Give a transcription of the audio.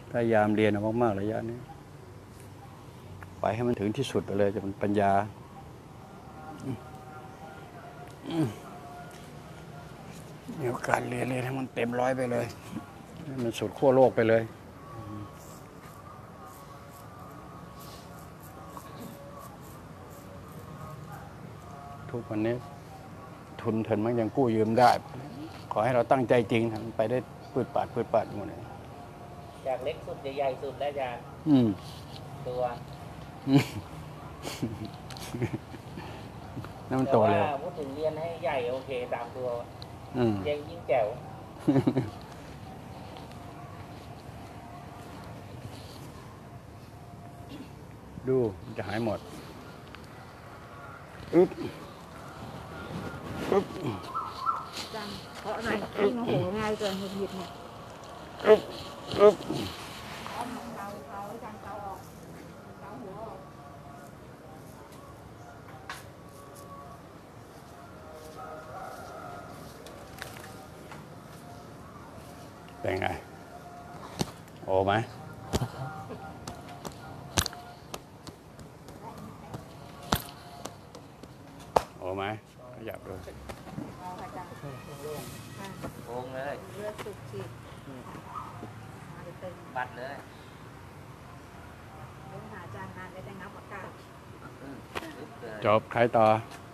พยายามเรียนเอามากๆระยะนี้ไปให้มันถึงที่สุดไปเลยจะเป็นปัญญามีโอกาสเรียนให้มันเต็มร้อยไปเลยให้มันสุดขั้วโลกไปเลยทุกวันนี้ทุนเถินมันยังกู้ยืมได้ขอให้เราตั้งใจจริงทำไปได้ปืดปาดหมดเลยจากเล็กสุดใหญ่สุดแล้วอาจารย์ตัวนั่นมันโตเลยแต่ว่าพูดถึงเรียนให้ใหญ่โอเคตามตัวยิ่งแจ๋วดูจะหายหมดจังเพราะอะไรที่โมโหง่ายเกินหงุดหงิดเนี่ยเป็นไงโอ้ไหมโอ้ไหมขยับดูโกงเลยเลือดสุกฉีดบัดเลยหาอาจารย์นานได้แต่งับปากกาจบใครต่อ